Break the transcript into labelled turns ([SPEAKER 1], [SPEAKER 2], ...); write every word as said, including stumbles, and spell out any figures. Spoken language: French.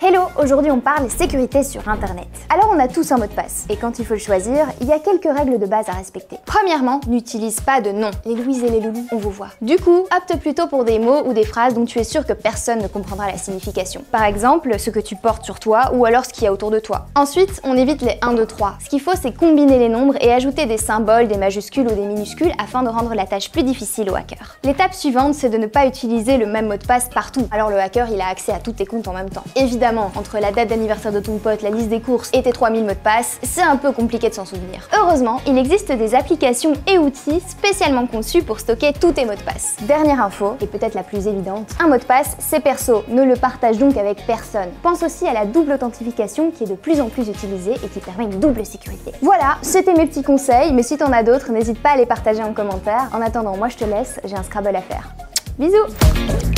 [SPEAKER 1] Hello, aujourd'hui on parle sécurité sur internet. Alors on a tous un mot de passe, et quand il faut le choisir, il y a quelques règles de base à respecter. Premièrement, n'utilise pas de nom. Les Louises et les Loulous, on vous voit. Du coup, opte plutôt pour des mots ou des phrases dont tu es sûr que personne ne comprendra la signification. Par exemple, ce que tu portes sur toi ou alors ce qu'il y a autour de toi. Ensuite, on évite les un, deux, trois. Ce qu'il faut, c'est combiner les nombres et ajouter des symboles, des majuscules ou des minuscules afin de rendre la tâche plus difficile au hacker. L'étape suivante, c'est de ne pas utiliser le même mot de passe partout. Alors le hacker, il a accès à tous tes comptes en même temps. Évidemment, entre la date d'anniversaire de ton pote, la liste des courses et tes trois mille mots de passe, c'est un peu compliqué de s'en souvenir. Heureusement, il existe des applications et outils spécialement conçus pour stocker tous tes mots de passe. Dernière info, et peut-être la plus évidente, un mot de passe, c'est perso, ne le partage donc avec personne. Pense aussi à la double authentification qui est de plus en plus utilisée et qui permet une double sécurité. Voilà, c'était mes petits conseils, mais si t'en as d'autres, n'hésite pas à les partager en commentaire. En attendant, moi je te laisse, j'ai un Scrabble à faire. Bisous!